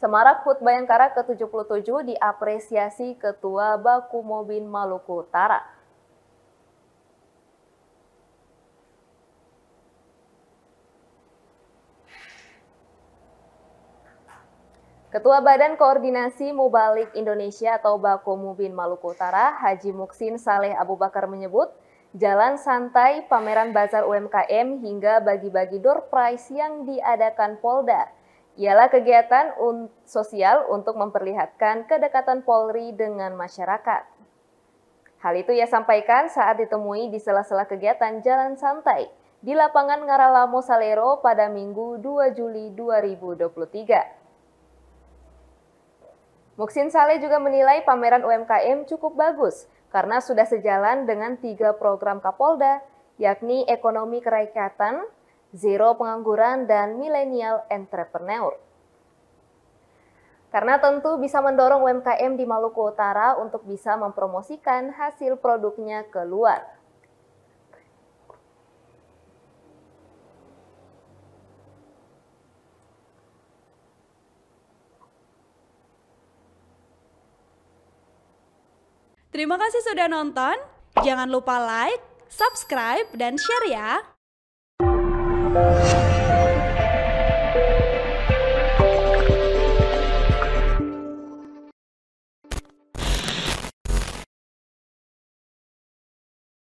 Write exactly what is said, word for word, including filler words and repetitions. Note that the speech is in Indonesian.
Semarak H U T Bayangkara ke tujuh puluh tujuh diapresiasi Ketua Baku Mobin Maluku Utara. Ketua Badan Koordinasi Mubalik Indonesia atau Bakomubin Maluku Utara, Haji Muksin Saleh Abu Bakar menyebut, jalan santai, pameran bazar U M K M hingga bagi-bagi door prize yang diadakan Polda ialah kegiatan un sosial untuk memperlihatkan kedekatan Polri dengan masyarakat. Hal itu ia sampaikan saat ditemui di sela-sela kegiatan jalan santai di lapangan Ngaralamo Salero pada Minggu dua Juli dua ribu dua puluh tiga. Muksin Saleh juga menilai pameran U M K M cukup bagus karena sudah sejalan dengan tiga program Kapolda, yakni ekonomi kerakyatan, zero pengangguran, dan millennial entrepreneur. Karena tentu bisa mendorong U M K M di Maluku Utara untuk bisa mempromosikan hasil produknya ke luar. Terima kasih sudah nonton. Jangan lupa like, subscribe, dan share ya.